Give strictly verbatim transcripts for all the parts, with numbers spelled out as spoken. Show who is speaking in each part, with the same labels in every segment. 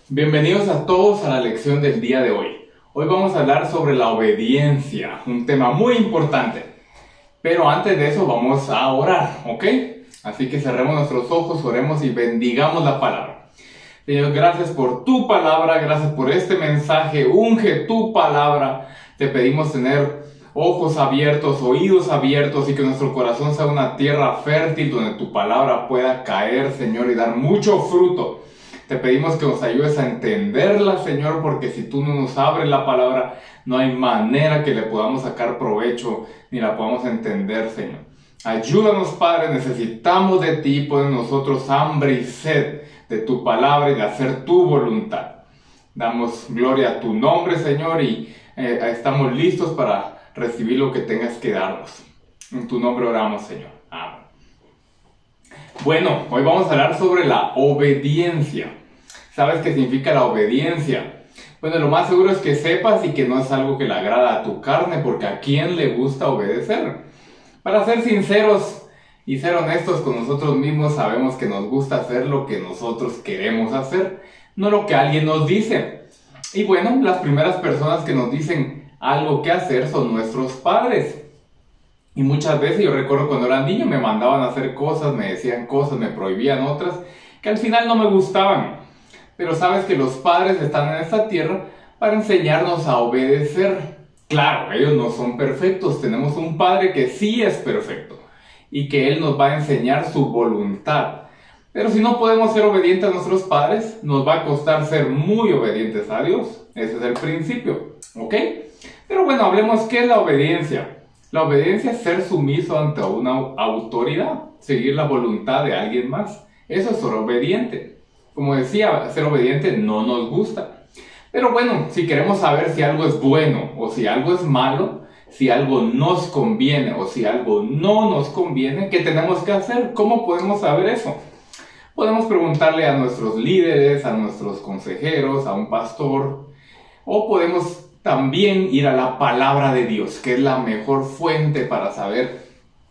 Speaker 1: Bienvenidos a todos a la lección del día de hoy. Hoy vamos a hablar sobre la obediencia, un tema muy importante. Pero antes de eso vamos a orar, ¿ok? Así que cerremos nuestros ojos, oremos y bendigamos la palabra. Señor, gracias por tu palabra, gracias por este mensaje, unge tu palabra. Te pedimos tener ojos abiertos, oídos abiertos y que nuestro corazón sea una tierra fértil donde tu palabra pueda caer, Señor, y dar mucho fruto. Te pedimos que nos ayudes a entenderla, Señor, porque si tú no nos abres la palabra, no hay manera que le podamos sacar provecho ni la podamos entender, Señor. Ayúdanos, Padre, necesitamos de ti, pon en nosotros hambre y sed de tu palabra y de hacer tu voluntad. Damos gloria a tu nombre, Señor, y eh, estamos listos para recibir lo que tengas que darnos. En tu nombre oramos, Señor. Amén. Bueno, hoy vamos a hablar sobre la obediencia. ¿Sabes qué significa la obediencia? Bueno, lo más seguro es que sepas y que no es algo que le agrada a tu carne, porque ¿a quién le gusta obedecer? Para ser sinceros y ser honestos con nosotros mismos, sabemos que nos gusta hacer lo que nosotros queremos hacer, no lo que alguien nos dice. Y bueno, las primeras personas que nos dicen algo que hacer son nuestros padres. Y muchas veces, yo recuerdo cuando era niño, me mandaban a hacer cosas, me decían cosas, me prohibían otras, que al final no me gustaban. Pero sabes que los padres están en esta tierra para enseñarnos a obedecer. Claro, ellos no son perfectos, tenemos un padre que sí es perfecto y que él nos va a enseñar su voluntad. Pero si no podemos ser obedientes a nuestros padres, nos va a costar ser muy obedientes a Dios. Ese es el principio, ¿ok? Pero bueno, hablemos qué es la obediencia. La obediencia es ser sumiso ante una autoridad, seguir la voluntad de alguien más. Eso es ser obediente. Como decía, ser obediente no nos gusta. Pero bueno, si queremos saber si algo es bueno o si algo es malo, si algo nos conviene o si algo no nos conviene, ¿qué tenemos que hacer? ¿Cómo podemos saber eso? Podemos preguntarle a nuestros líderes, a nuestros consejeros, a un pastor, o podemos también ir a la palabra de Dios, que es la mejor fuente para saber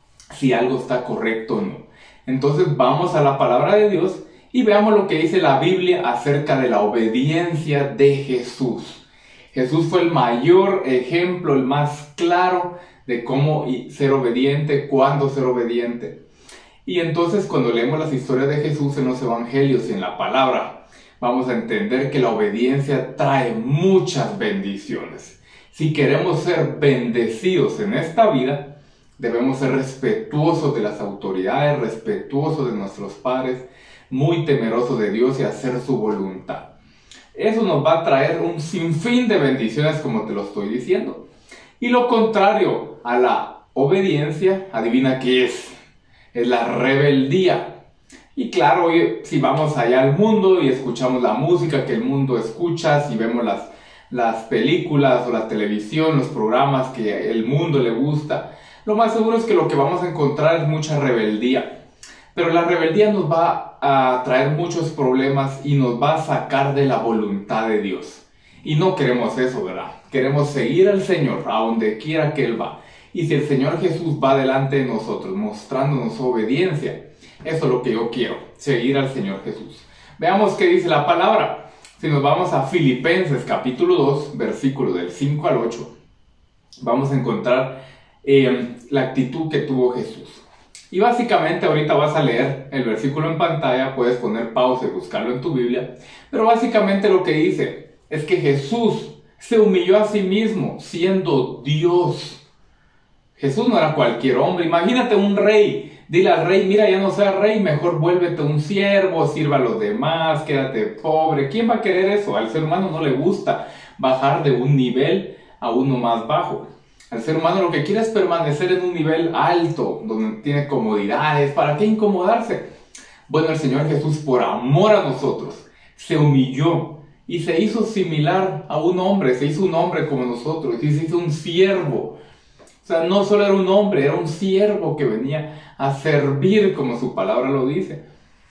Speaker 1: si algo está correcto o no. Entonces vamos a la palabra de Dios y veamos lo que dice la Biblia acerca de la obediencia de Jesús. Jesús fue el mayor ejemplo, el más claro de cómo ser obediente, cuándo ser obediente. Y entonces cuando leemos las historias de Jesús en los evangelios y en la palabra, vamos a entender que la obediencia trae muchas bendiciones. Si queremos ser bendecidos en esta vida, debemos ser respetuosos de las autoridades, respetuosos de nuestros padres, muy temerosos de Dios y hacer su voluntad. Eso nos va a traer un sinfín de bendiciones, como te lo estoy diciendo. Y lo contrario a la obediencia, adivina qué es. Es la rebeldía. Y claro, hoy, si vamos allá al mundo y escuchamos la música que el mundo escucha, si vemos las, las películas o la televisión, los programas que el mundo le gusta, lo más seguro es que lo que vamos a encontrar es mucha rebeldía. Pero la rebeldía nos va a traer muchos problemas y nos va a sacar de la voluntad de Dios. Y no queremos eso, ¿verdad? Queremos seguir al Señor a donde quiera que Él va. Y si el Señor Jesús va delante de nosotros, mostrándonos obediencia, eso es lo que yo quiero, seguir al Señor Jesús. Veamos qué dice la palabra. Si nos vamos a Filipenses capítulo dos, versículos del cinco al ocho, vamos a encontrar eh, la actitud que tuvo Jesús. Y básicamente ahorita vas a leer el versículo en pantalla, puedes poner pausa y buscarlo en tu Biblia, pero básicamente lo que dice es que Jesús se humilló a sí mismo siendo Dios. Jesús no era cualquier hombre. Imagínate un rey, dile al rey, mira, ya no seas rey, mejor vuélvete un siervo, sirva a los demás, quédate pobre. ¿Quién va a querer eso? Al ser humano no le gusta bajar de un nivel a uno más bajo. Al ser humano lo que quiere es permanecer en un nivel alto, donde tiene comodidades. ¿Para qué incomodarse? Bueno, el Señor Jesús, por amor a nosotros, se humilló y se hizo similar a un hombre, se hizo un hombre como nosotros, y se hizo un siervo. O sea, no solo era un hombre, era un siervo que venía a servir, como su palabra lo dice.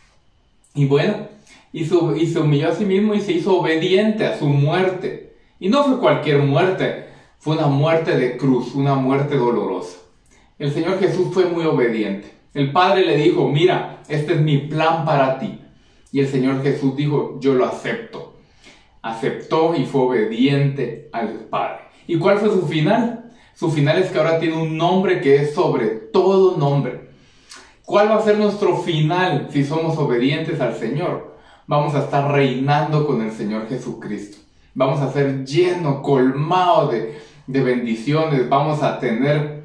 Speaker 1: Y bueno, y, su, y se humilló a sí mismo y se hizo obediente a su muerte. Y no fue cualquier muerte. Fue una muerte de cruz, una muerte dolorosa. El Señor Jesús fue muy obediente. El Padre le dijo, mira, este es mi plan para ti. Y el Señor Jesús dijo, yo lo acepto. aceptó y fue obediente al Padre. ¿Y cuál fue su final? Su final es que ahora tiene un nombre que es sobre todo nombre. ¿Cuál va a ser nuestro final si somos obedientes al Señor? Vamos a estar reinando con el Señor Jesucristo. Vamos a ser llenos, colmados de, de bendiciones. Vamos a tener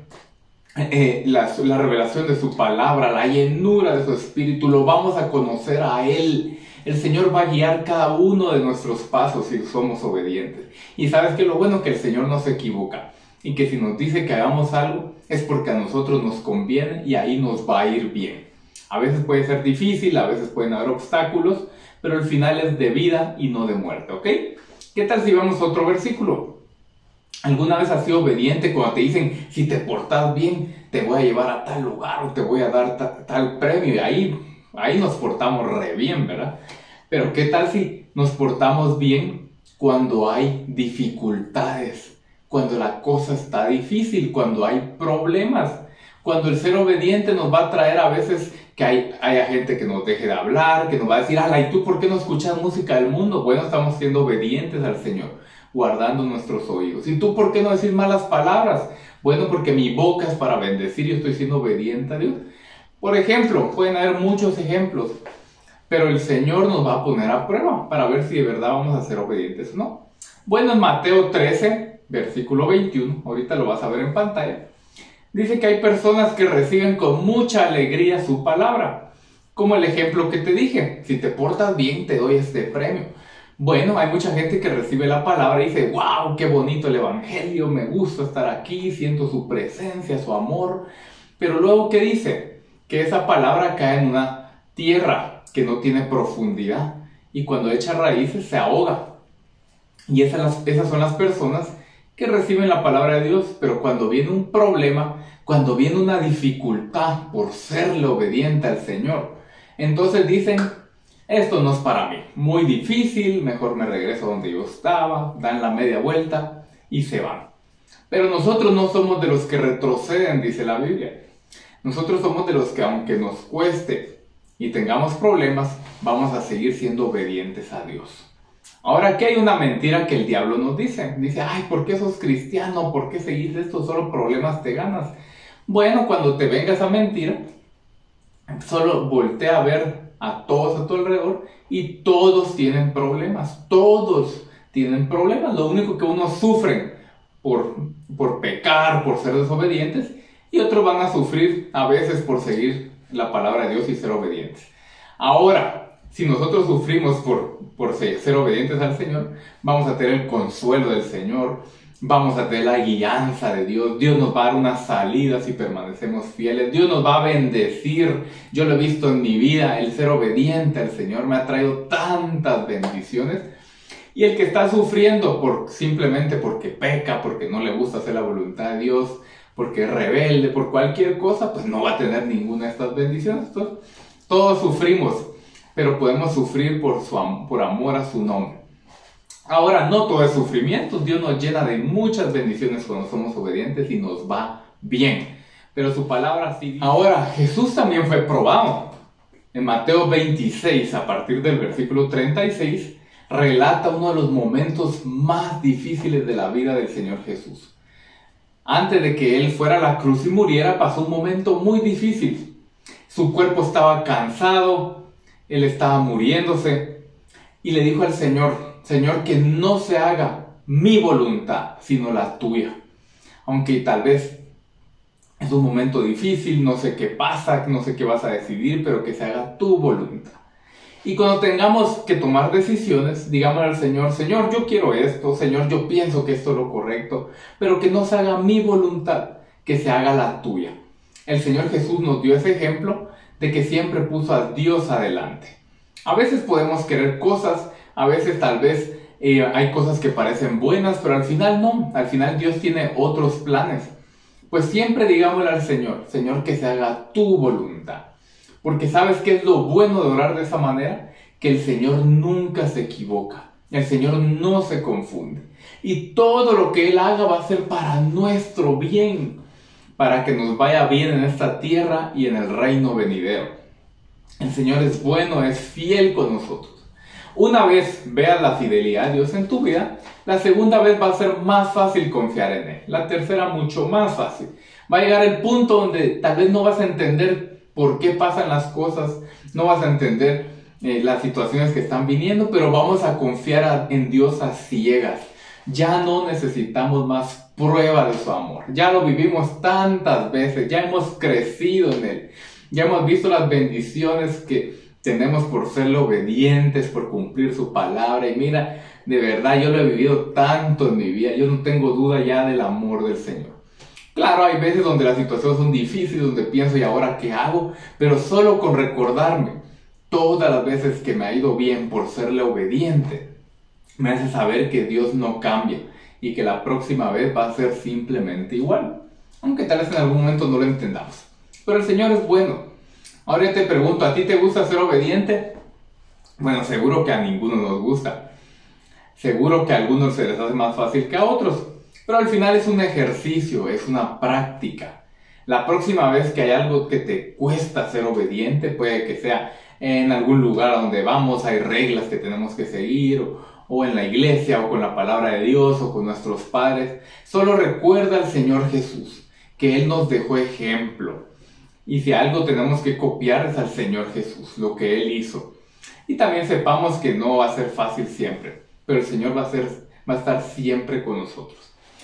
Speaker 1: eh, la, la revelación de su palabra, la llenura de su espíritu. Lo vamos a conocer a Él. El Señor va a guiar cada uno de nuestros pasos si somos obedientes. Y sabes que lo bueno es que el Señor no se equivoca. Y que si nos dice que hagamos algo, es porque a nosotros nos conviene y ahí nos va a ir bien. A veces puede ser difícil, a veces pueden haber obstáculos, pero el final es de vida y no de muerte, ¿ok? ¿Qué tal si vemos otro versículo? ¿Alguna vez has sido obediente cuando te dicen, si te portas bien, te voy a llevar a tal lugar o te voy a dar ta, tal premio? Y ahí, ahí nos portamos re bien, ¿verdad? Pero ¿qué tal si nos portamos bien cuando hay dificultades? Cuando la cosa está difícil, cuando hay problemas, cuando el ser obediente nos va a traer a veces que hay, haya gente que nos deje de hablar, que nos va a decir, ala, ¿y tú por qué no escuchas música del mundo? Bueno, estamos siendo obedientes al Señor, guardando nuestros oídos. ¿Y tú por qué no decir malas palabras? Bueno, porque mi boca es para bendecir y yo estoy siendo obediente a Dios. Por ejemplo, pueden haber muchos ejemplos, pero el Señor nos va a poner a prueba para ver si de verdad vamos a ser obedientes o no. Bueno, en Mateo trece, versículo veintiuno, ahorita lo vas a ver en pantalla, dice que hay personas que reciben con mucha alegría su palabra, como el ejemplo que te dije, si te portas bien te doy este premio. Bueno, hay mucha gente que recibe la palabra y dice, wow, qué bonito el evangelio, me gusta estar aquí, siento su presencia, su amor, pero luego ¿qué dice? Que esa palabra cae en una tierra que no tiene profundidad y cuando echa raíces se ahoga. Y esas, esas son las personas que reciben la palabra de Dios, pero cuando viene un problema, cuando viene una dificultad por serle obediente al Señor, entonces dicen, esto no es para mí, muy difícil, mejor me regreso donde yo estaba, dan la media vuelta y se van. Pero nosotros no somos de los que retroceden, dice la Biblia. Nosotros somos de los que aunque nos cueste y tengamos problemas, vamos a seguir siendo obedientes a Dios. Ahora, aquí hay una mentira que el diablo nos dice. Dice, ay, ¿por qué sos cristiano? ¿Por qué seguís esto? Solo problemas te ganas. Bueno, cuando te venga esa mentira, solo voltea a ver a todos a tu alrededor y todos tienen problemas. Todos tienen problemas. Lo único que unos sufren por, por pecar, por ser desobedientes, y otros van a sufrir a veces por seguir la palabra de Dios y ser obedientes. Ahora, si nosotros sufrimos por, por ser obedientes al Señor, vamos a tener el consuelo del Señor, vamos a tener la guianza de Dios, Dios nos va a dar una salida si permanecemos fieles, Dios nos va a bendecir. Yo lo he visto en mi vida, el ser obediente al Señor me ha traído tantas bendiciones. Y el que está sufriendo por, simplemente porque peca, porque no le gusta hacer la voluntad de Dios, porque es rebelde, por cualquier cosa, pues no va a tener ninguna de estas bendiciones. Entonces, todos sufrimos, pero podemos sufrir por, su, por amor a su nombre. Ahora, no todo es sufrimiento. Dios nos llena de muchas bendiciones cuando somos obedientes y nos va bien. Pero su palabra sí. Ahora, Jesús también fue probado. En Mateo veintiséis, a partir del versículo treinta y seis, relata uno de los momentos más difíciles de la vida del Señor Jesús. Antes de que Él fuera a la cruz y muriera, pasó un momento muy difícil. Su cuerpo estaba cansado, Él estaba muriéndose y le dijo al Señor, Señor, que no se haga mi voluntad, sino la tuya. Aunque tal vez es un momento difícil, no sé qué pasa, no sé qué vas a decidir, pero que se haga tu voluntad. Y cuando tengamos que tomar decisiones, digámosle al Señor, Señor, yo quiero esto, Señor, yo pienso que esto es lo correcto, pero que no se haga mi voluntad, que se haga la tuya. El Señor Jesús nos dio ese ejemplo de que siempre puso a Dios adelante. A veces podemos querer cosas, a veces tal vez eh, hay cosas que parecen buenas, pero al final no, al final Dios tiene otros planes. Pues siempre digámosle al Señor, Señor, que se haga tu voluntad. Porque ¿sabes qué es lo bueno de orar de esa manera? Que el Señor nunca se equivoca, el Señor no se confunde. Y todo lo que Él haga va a ser para nuestro bien, para que nos vaya bien en esta tierra y en el reino venidero. El Señor es bueno, es fiel con nosotros. Una vez veas la fidelidad de Dios en tu vida, la segunda vez va a ser más fácil confiar en Él. La tercera mucho más fácil. Va a llegar el punto donde tal vez no vas a entender por qué pasan las cosas, no vas a entender eh, las situaciones que están viniendo, pero vamos a confiar a, en Dios a ciegas. Ya no necesitamos más prueba de su amor. Ya lo vivimos tantas veces, ya hemos crecido en Él. Ya hemos visto las bendiciones que tenemos por serle obedientes, por cumplir su palabra. Y mira, de verdad yo lo he vivido tanto en mi vida. Yo no tengo duda ya del amor del Señor. Claro, hay veces donde las situaciones son difíciles, donde pienso, ¿y ahora qué hago? Pero solo con recordarme todas las veces que me ha ido bien por serle obediente, me hace saber que Dios no cambia y que la próxima vez va a ser simplemente igual. Aunque tal vez en algún momento no lo entendamos. Pero el Señor es bueno. Ahora yo te pregunto, ¿a ti te gusta ser obediente? Bueno, seguro que a ninguno nos gusta. Seguro que a algunos se les hace más fácil que a otros. Pero al final es un ejercicio, es una práctica. La próxima vez que hay algo que te cuesta ser obediente, puede que sea en algún lugar donde vamos, hay reglas que tenemos que seguir, o, o en la iglesia, o con la palabra de Dios, o con nuestros padres. Solo recuerda al Señor Jesús, que Él nos dejó ejemplo. Y si algo tenemos que copiar es al Señor Jesús, lo que Él hizo. Y también sepamos que no va a ser fácil siempre, pero el Señor va a, ser, va a estar siempre con nosotros.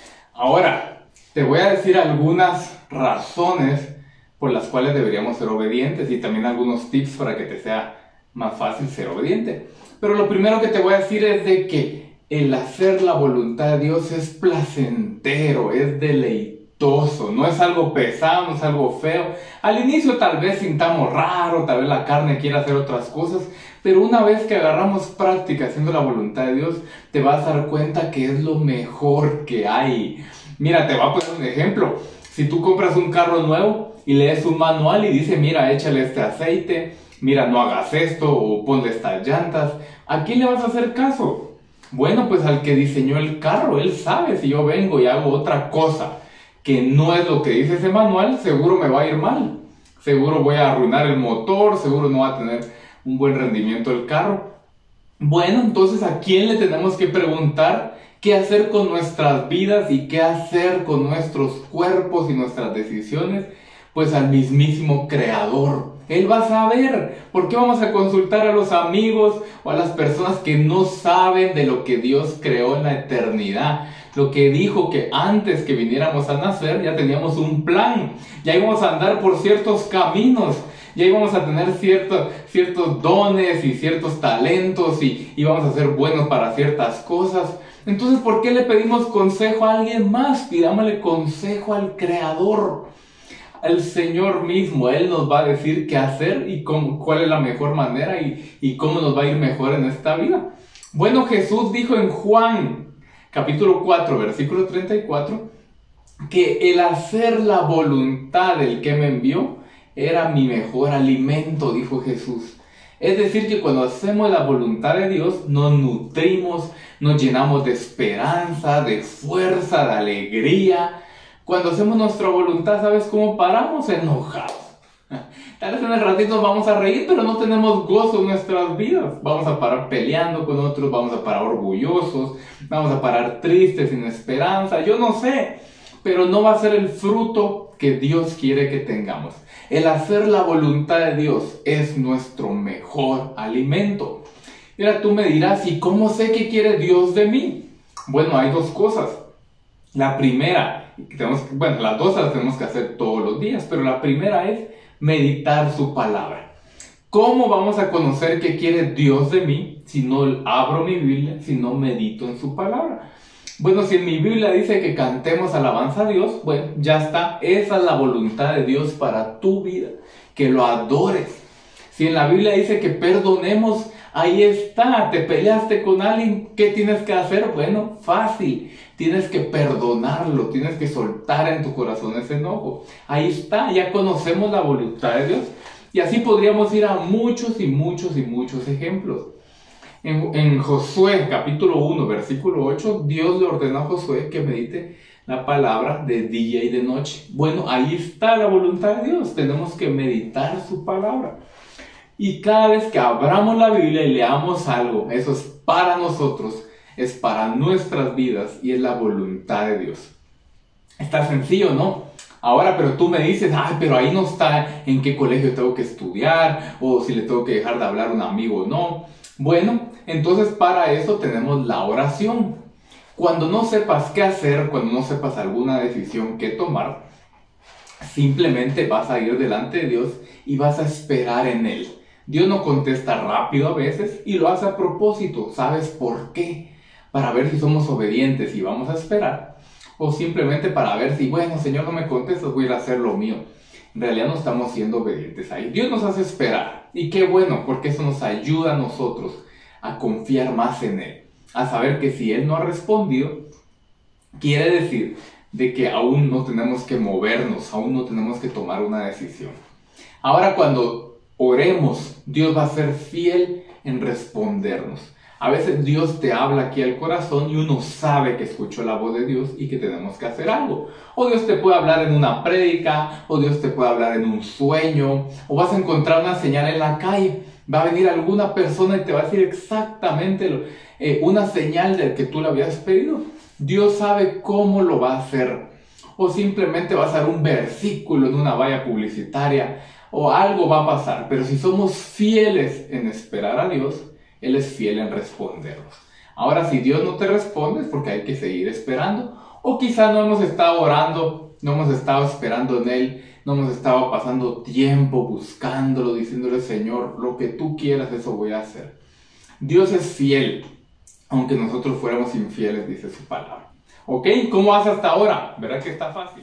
Speaker 1: Ahora, te voy a decir algunas razones por las cuales deberíamos ser obedientes y también algunos tips para que te sea más fácil ser obediente. Pero lo primero que te voy a decir es de que el hacer la voluntad de Dios es placentero, es deleitoso, no es algo pesado, no es algo feo. Al inicio tal vez sintamos raro, tal vez la carne quiera hacer otras cosas, pero una vez que agarramos práctica haciendo la voluntad de Dios, te vas a dar cuenta que es lo mejor que hay. Mira, te voy a poner un ejemplo. Si tú compras un carro nuevo y lees un manual y dice, mira, échale este aceite, mira, no hagas esto, o ponle estas llantas, ¿a quién le vas a hacer caso? Bueno, pues al que diseñó el carro. Él sabe, si yo vengo y hago otra cosa que no es lo que dice ese manual, seguro me va a ir mal. Seguro voy a arruinar el motor, seguro no va a tener un buen rendimiento el carro. Bueno, entonces ¿a quién le tenemos que preguntar qué hacer con nuestras vidas y qué hacer con nuestros cuerpos y nuestras decisiones? Pues al mismísimo Creador. Él va a saber. ¿Por qué vamos a consultar a los amigos o a las personas que no saben de lo que Dios creó en la eternidad? Lo que dijo que antes que viniéramos a nacer ya teníamos un plan. Ya íbamos a andar por ciertos caminos. Ya íbamos a tener ciertos, ciertos dones y ciertos talentos y íbamos a ser buenos para ciertas cosas. Entonces, ¿por qué le pedimos consejo a alguien más? Pidámosle consejo al Creador, al Señor mismo. Él nos va a decir qué hacer y cómo, cuál es la mejor manera y, y cómo nos va a ir mejor en esta vida. Bueno, Jesús dijo en Juan, capítulo cuatro, versículo treinta y cuatro, que el hacer la voluntad del que me envió era mi mejor alimento, dijo Jesús. Es decir, que cuando hacemos la voluntad de Dios, nos nutrimos, nos llenamos de esperanza, de fuerza, de alegría. Cuando hacemos nuestra voluntad, ¿sabes cómo paramos? Enojados. Tal vez en el ratito nos vamos a reír, pero no tenemos gozo en nuestras vidas. Vamos a parar peleando con otros, vamos a parar orgullosos, vamos a parar tristes, sin esperanza, yo no sé. Pero no va a ser el fruto que Dios quiere que tengamos. El hacer la voluntad de Dios es nuestro mejor alimento. Mira, tú me dirás, ¿y cómo sé qué quiere Dios de mí? Bueno, hay dos cosas. La primera, tenemos, bueno, las dos las tenemos que hacer todos los días, pero la primera es meditar su palabra. ¿Cómo vamos a conocer qué quiere Dios de mí si no abro mi Biblia, si no medito en su palabra? Bueno, si en mi Biblia dice que cantemos alabanza a Dios, bueno, ya está. Esa es la voluntad de Dios para tu vida, que lo adores. Si en la Biblia dice que perdonemos, ahí está. Te peleaste con alguien, ¿qué tienes que hacer? Bueno, fácil. Tienes que perdonarlo, tienes que soltar en tu corazón ese enojo. Ahí está, ya conocemos la voluntad de Dios. Y así podríamos ir a muchos y muchos y muchos ejemplos. En, en Josué capítulo uno versículo ocho, Dios le ordenó a Josué que medite la palabra de día y de noche. Bueno, ahí está la voluntad de Dios. Tenemos que meditar su palabra. Y cada vez que abramos la Biblia y leamos algo, eso es para nosotros, es para nuestras vidas y es la voluntad de Dios. Está sencillo, ¿no? Ahora, pero tú me dices, ay, pero ahí no está en qué colegio tengo que estudiar, o si le tengo que dejar de hablar a un amigo o no. Bueno, entonces para eso tenemos la oración. Cuando no sepas qué hacer, cuando no sepas alguna decisión que tomar, simplemente vas a ir delante de Dios y vas a esperar en Él. Dios no contesta rápido a veces y lo hace a propósito. ¿Sabes por qué? Para ver si somos obedientes y vamos a esperar. O simplemente para ver si, bueno, Señor, no me contestas, voy a ir a hacer lo mío. En realidad no estamos siendo obedientes ahí. Dios nos hace esperar. Y qué bueno, porque eso nos ayuda a nosotros a confiar más en Él. A saber que si Él no ha respondido, quiere decir de que aún no tenemos que movernos, aún no tenemos que tomar una decisión. Ahora cuando oremos, Dios va a ser fiel en respondernos. A veces Dios te habla aquí al corazón y uno sabe que escuchó la voz de Dios y que tenemos que hacer algo. O Dios te puede hablar en una prédica, o Dios te puede hablar en un sueño, o vas a encontrar una señal en la calle. Va a venir alguna persona y te va a decir exactamente lo, eh, una señal del que tú le habías pedido. Dios sabe cómo lo va a hacer. O simplemente va a ser un versículo en una valla publicitaria, o algo va a pasar. Pero si somos fieles en esperar a Dios, Él es fiel en respondernos. Ahora, si Dios no te responde, es porque hay que seguir esperando. O quizá no hemos estado orando, no hemos estado esperando en Él, no hemos estado pasando tiempo buscándolo, diciéndole, Señor, lo que tú quieras, eso voy a hacer. Dios es fiel, aunque nosotros fuéramos infieles, dice su palabra. ¿Ok? ¿Cómo vas hasta ahora? ¿Verdad que está fácil?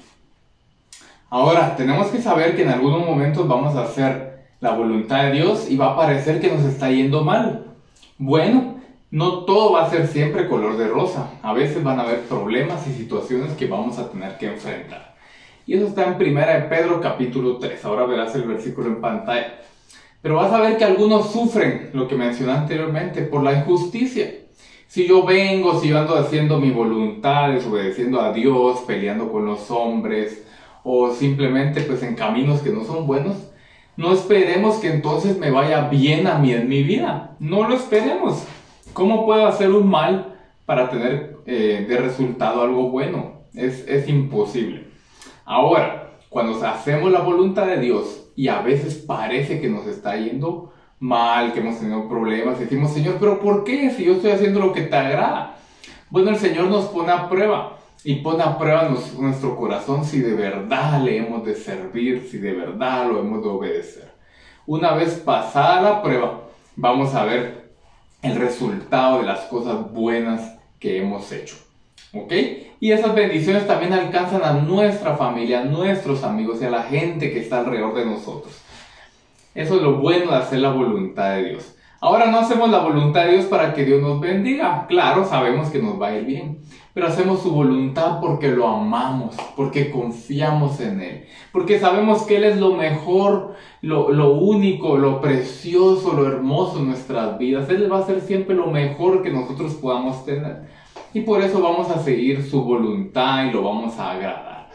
Speaker 1: Ahora, tenemos que saber que en algunos momentos vamos a hacer la voluntad de Dios y va a parecer que nos está yendo mal. Bueno, no todo va a ser siempre color de rosa. A veces van a haber problemas y situaciones que vamos a tener que enfrentar. Y eso está en primera de Pedro capítulo tres. Ahora verás el versículo en pantalla. Pero vas a ver que algunos sufren, lo que mencioné anteriormente, por la injusticia. Si yo vengo, si yo ando haciendo mi voluntad, desobedeciendo a Dios, peleando con los hombres, o simplemente pues en caminos que no son buenos, no esperemos que entonces me vaya bien a mí en mi vida. No lo esperemos. ¿Cómo puedo hacer un mal para tener eh, de resultado algo bueno? Es, es imposible. Ahora, cuando hacemos la voluntad de Dios y a veces parece que nos está yendo mal, que hemos tenido problemas, decimos, Señor, ¿pero por qué? Si yo estoy haciendo lo que te agrada. Bueno, el Señor nos pone a prueba. Y pone a prueba nos, nuestro corazón si de verdad le hemos de servir, si de verdad lo hemos de obedecer. Una vez pasada la prueba, vamos a ver el resultado de las cosas buenas que hemos hecho. ¿Ok? Y esas bendiciones también alcanzan a nuestra familia, a nuestros amigos y a la gente que está alrededor de nosotros. Eso es lo bueno de hacer la voluntad de Dios. Ahora no hacemos la voluntad de Dios para que Dios nos bendiga. Claro, sabemos que nos va a ir bien. Pero hacemos su voluntad porque lo amamos, porque confiamos en Él. Porque sabemos que Él es lo mejor, lo, lo único, lo precioso, lo hermoso en nuestras vidas. Él va a ser siempre lo mejor que nosotros podamos tener. Y por eso vamos a seguir su voluntad y lo vamos a agradar.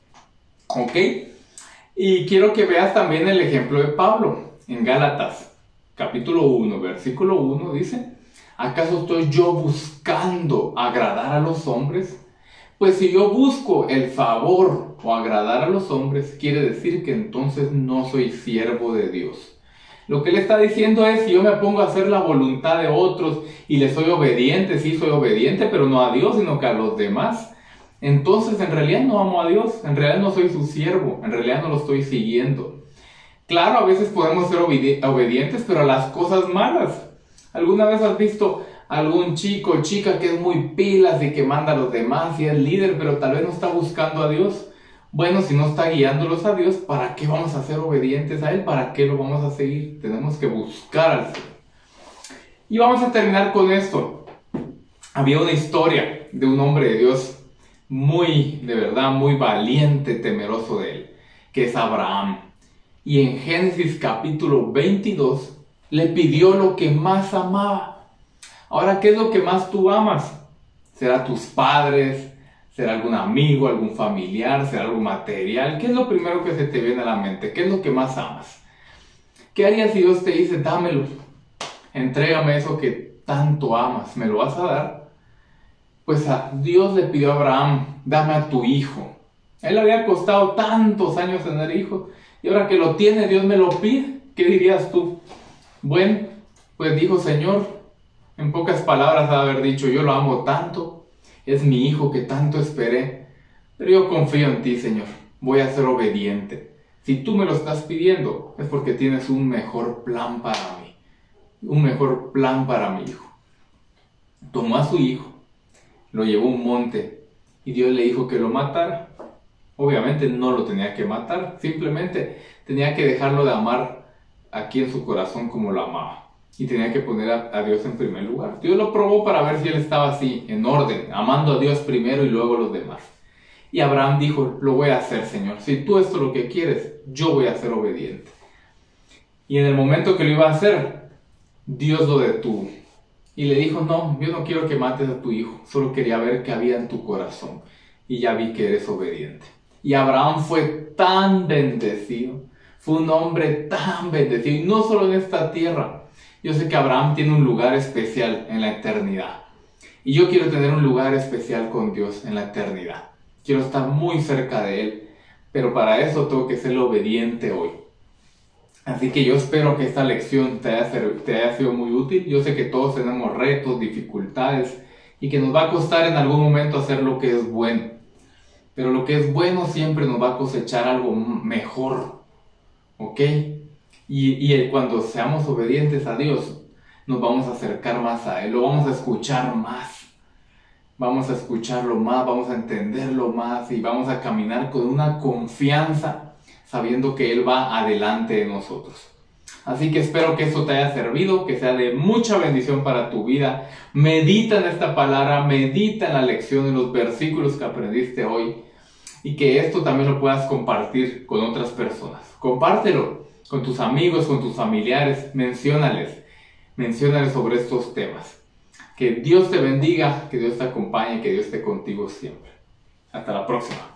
Speaker 1: ¿Ok? Y quiero que veas también el ejemplo de Pablo en Gálatas. Capítulo uno, versículo uno dice, ¿acaso estoy yo buscando agradar a los hombres? Pues si yo busco el favor o agradar a los hombres, quiere decir que entonces no soy siervo de Dios. Lo que él está diciendo es, si yo me pongo a hacer la voluntad de otros y le soy obediente, sí soy obediente, pero no a Dios, sino que a los demás, entonces en realidad no amo a Dios, en realidad no soy su siervo, en realidad no lo estoy siguiendo. Claro, a veces podemos ser obedi- obedientes, pero a las cosas malas. ¿Alguna vez has visto algún chico o chica que es muy pilas y que manda a los demás y es líder, pero tal vez no está buscando a Dios? Bueno, si no está guiándolos a Dios, ¿para qué vamos a ser obedientes a Él? ¿Para qué lo vamos a seguir? Tenemos que buscar al Señor. Y vamos a terminar con esto. Había una historia de un hombre de Dios muy, de verdad, muy valiente, temeroso de Él, que es Abraham. Y en Génesis capítulo veintidós le pidió lo que más amaba. Ahora, ¿qué es lo que más tú amas? ¿Será tus padres? ¿Será algún amigo, algún familiar? ¿Será algo material? ¿Qué es lo primero que se te viene a la mente? ¿Qué es lo que más amas? ¿Qué harías si Dios te dice, dámelo, entrégame eso que tanto amas, ¿me lo vas a dar? Pues a Dios le pidió a Abraham, dame a tu hijo. A él le había costado tantos años tener hijos, y ahora que lo tiene, Dios me lo pide. ¿Qué dirías tú? Bueno, pues dijo, Señor, en pocas palabras ha de haber dicho, yo lo amo tanto, es mi hijo que tanto esperé, pero yo confío en ti, Señor, voy a ser obediente. Si tú me lo estás pidiendo, es porque tienes un mejor plan para mí, un mejor plan para mi hijo. Tomó a su hijo, lo llevó a un monte, y Dios le dijo que lo matara. Obviamente no lo tenía que matar, simplemente tenía que dejarlo de amar aquí en su corazón como lo amaba. Y tenía que poner a, a Dios en primer lugar. Dios lo probó para ver si él estaba así, en orden, amando a Dios primero y luego a los demás. Y Abraham dijo, lo voy a hacer, Señor. Si tú esto es lo que quieres, yo voy a ser obediente. Y en el momento que lo iba a hacer, Dios lo detuvo. Y le dijo, no, yo no quiero que mates a tu hijo, solo quería ver qué había en tu corazón. Y ya vi que eres obediente. Y Abraham fue tan bendecido, fue un hombre tan bendecido, y no solo en esta tierra. Yo sé que Abraham tiene un lugar especial en la eternidad. Y yo quiero tener un lugar especial con Dios en la eternidad. Quiero estar muy cerca de Él, pero para eso tengo que ser obediente hoy. Así que yo espero que esta lección te haya, te haya sido muy útil. Yo sé que todos tenemos retos, dificultades, y que nos va a costar en algún momento hacer lo que es bueno. Pero lo que es bueno siempre nos va a cosechar algo mejor, ¿ok? Y, y cuando seamos obedientes a Dios, nos vamos a acercar más a Él, lo vamos a escuchar más. Vamos a escucharlo más, vamos a entenderlo más y vamos a caminar con una confianza, sabiendo que Él va adelante de nosotros. Así que espero que esto te haya servido, que sea de mucha bendición para tu vida. Medita en esta palabra, medita en la lección, en los versículos que aprendiste hoy, y que esto también lo puedas compartir con otras personas. Compártelo con tus amigos, con tus familiares, menciónales, menciónales sobre estos temas. Que Dios te bendiga, que Dios te acompañe, que Dios esté contigo siempre. Hasta la próxima.